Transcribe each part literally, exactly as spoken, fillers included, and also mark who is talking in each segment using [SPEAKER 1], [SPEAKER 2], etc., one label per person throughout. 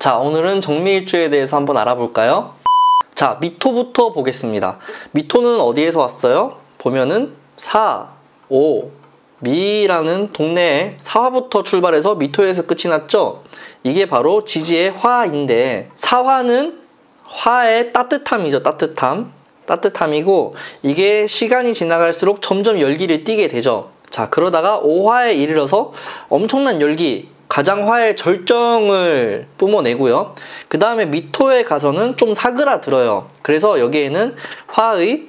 [SPEAKER 1] 자, 오늘은 정미일주에 대해서 한번 알아볼까요? 자, 미토부터 보겠습니다. 미토는 어디에서 왔어요? 보면은 사, 오, 미라는 동네에 사화부터 출발해서 미토에서 끝이 났죠? 이게 바로 지지의 화인데, 사화는 화의 따뜻함이죠. 따뜻함. 따뜻함이고, 이게 시간이 지나갈수록 점점 열기를 띠게 되죠. 자, 그러다가 오화에 이르러서 엄청난 열기, 가장 화의 절정을 뿜어내고요. 그 다음에 미토에 가서는 좀 사그라들어요. 그래서 여기에는 화의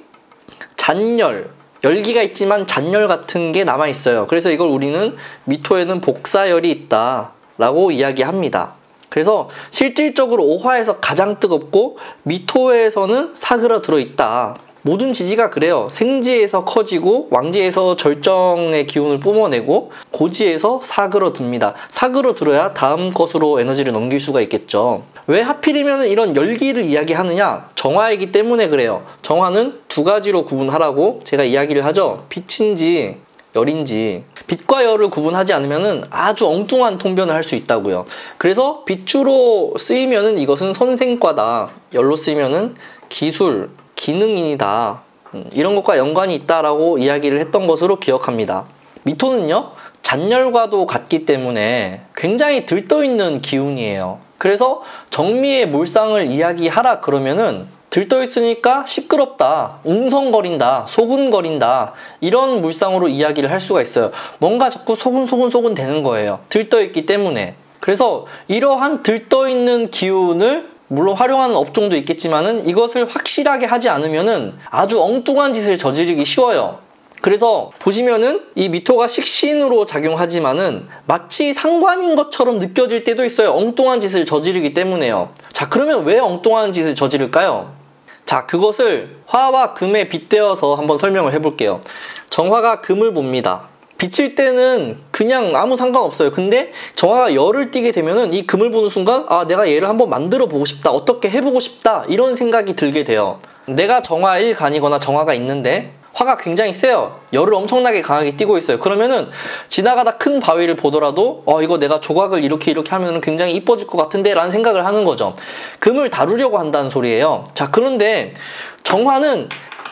[SPEAKER 1] 잔열, 열기가 있지만 잔열 같은 게 남아있어요. 그래서 이걸 우리는 미토에는 복사열이 있다 라고 이야기합니다. 그래서 실질적으로 오화에서 가장 뜨겁고 미토에서는 사그라들어 있다. 모든 지지가 그래요. 생지에서 커지고 왕지에서 절정의 기운을 뿜어내고 고지에서 사그러듭니다. 사그러들어야 다음 것으로 에너지를 넘길 수가 있겠죠. 왜 하필이면 이런 열기를 이야기하느냐? 정화이기 때문에 그래요. 정화는 두 가지로 구분하라고 제가 이야기를 하죠. 빛인지 열인지. 빛과 열을 구분하지 않으면 아주 엉뚱한 통변을 할 수 있다고요. 그래서 빛주로 쓰이면 이것은 선생과다. 열로 쓰이면 기술, 기능인이다. 이런 것과 연관이 있다라고 이야기를 했던 것으로 기억합니다. 미토는요, 잔열과도 같기 때문에 굉장히 들떠있는 기운이에요. 그래서 정미의 물상을 이야기하라 그러면은 들떠있으니까 시끄럽다, 웅성거린다, 소근거린다, 이런 물상으로 이야기를 할 수가 있어요. 뭔가 자꾸 소근소근소근 되는 거예요. 들떠있기 때문에. 그래서 이러한 들떠있는 기운을 물론 활용하는 업종도 있겠지만은 이것을 확실하게 하지 않으면은 아주 엉뚱한 짓을 저지르기 쉬워요. 그래서 보시면은 이 미토가 식신으로 작용하지만은 마치 상관인 것처럼 느껴질 때도 있어요. 엉뚱한 짓을 저지르기 때문에요. 자, 그러면 왜 엉뚱한 짓을 저지를까요? 자, 그것을 화와 금에 빗대어서 한번 설명을 해볼게요. 정화가 금을 봅니다. 비칠 때는 그냥 아무 상관없어요. 근데 정화가 열을 띠게 되면은 이 금을 보는 순간, 아, 내가 얘를 한번 만들어 보고 싶다, 어떻게 해보고 싶다, 이런 생각이 들게 돼요. 내가 정화 일 간이거나 정화가 있는데 화가 굉장히 세요. 열을 엄청나게 강하게 띠고 있어요. 그러면은 지나가다 큰 바위를 보더라도 어 이거 내가 조각을 이렇게 이렇게 하면 굉장히 이뻐질 것 같은데 라는 생각을 하는 거죠. 금을 다루려고 한다는 소리예요. 자, 그런데 정화는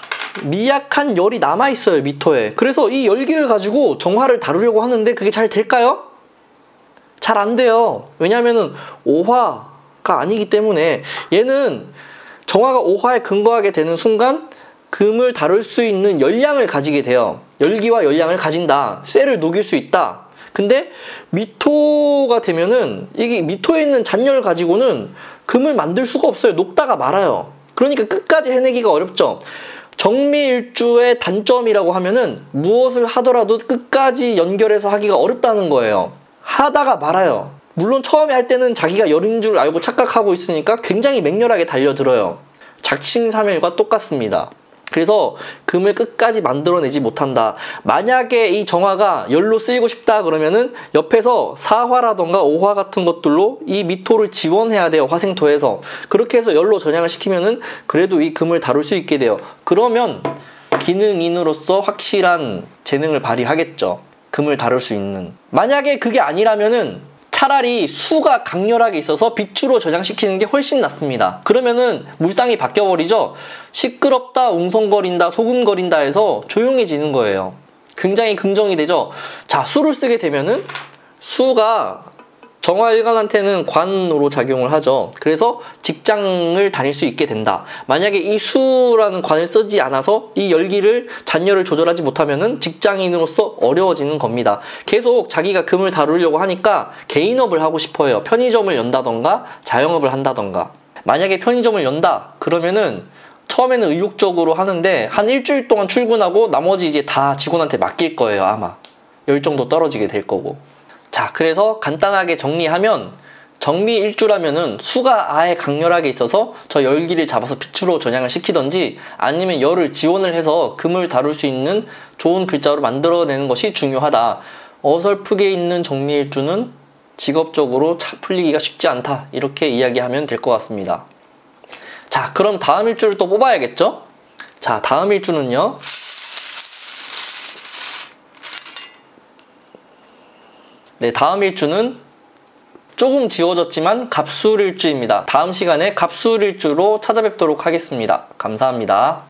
[SPEAKER 1] 미약한 열이 남아있어요, 미토에. 그래서 이 열기를 가지고 정화를 다루려고 하는데 그게 잘 될까요? 잘 안 돼요. 왜냐하면 오화가 아니기 때문에. 얘는 정화가 오화에 근거하게 되는 순간 금을 다룰 수 있는 열량을 가지게 돼요. 열기와 열량을 가진다. 쇠를 녹일 수 있다. 근데 미토가 되면은 이게 미토에 있는 잔열을 가지고는 금을 만들 수가 없어요. 녹다가 말아요. 그러니까 끝까지 해내기가 어렵죠. 정미일주의 단점이라고 하면은 무엇을 하더라도 끝까지 연결해서 하기가 어렵다는 거예요. 하다가 말아요. 물론 처음에 할 때는 자기가 열인 줄 알고 착각하고 있으니까 굉장히 맹렬하게 달려들어요. 작심삼일과 똑같습니다. 그래서 금을 끝까지 만들어내지 못한다. 만약에 이 정화가 열로 쓰이고 싶다 그러면은 옆에서 사화라던가 오화 같은 것들로 이 미토를 지원해야 돼요. 화생토에서. 그렇게 해서 열로 전향을 시키면은 그래도 이 금을 다룰 수 있게 돼요. 그러면 기능인으로서 확실한 재능을 발휘하겠죠. 금을 다룰 수 있는. 만약에 그게 아니라면은 차라리 수가 강렬하게 있어서 빛으로 저장시키는 게 훨씬 낫습니다. 그러면은 물상이 바뀌어버리죠. 시끄럽다, 웅성거린다, 소근거린다 해서 조용해지는 거예요. 굉장히 긍정이 되죠. 자, 수를 쓰게 되면은 수가 정화일간한테는 관으로 작용을 하죠. 그래서 직장을 다닐 수 있게 된다. 만약에 이 수라는 관을 쓰지 않아서 이 열기를 잔열을 조절하지 못하면은 직장인으로서 어려워지는 겁니다. 계속 자기가 금을 다루려고 하니까 개인업을 하고 싶어요. 편의점을 연다던가 자영업을 한다던가. 만약에 편의점을 연다 그러면은 처음에는 의욕적으로 하는데 한 일주일 동안 출근하고 나머지 이제 다 직원한테 맡길 거예요. 아마 열정도 떨어지게 될 거고. 자, 그래서 간단하게 정리하면 정미일주라면은 수가 아예 강렬하게 있어서 저 열기를 잡아서 빛으로 전향을 시키던지 아니면 열을 지원을 해서 금을 다룰 수 있는 좋은 글자로 만들어내는 것이 중요하다. 어설프게 있는 정미일주는 직업적으로 차 풀리기가 쉽지 않다. 이렇게 이야기하면 될 것 같습니다. 자, 그럼 다음 일주를 또 뽑아야겠죠? 자, 다음 일주는요. 네, 다음 일주는 조금 지워졌지만 갑술일주입니다. 다음 시간에 갑술일주로 찾아뵙도록 하겠습니다. 감사합니다.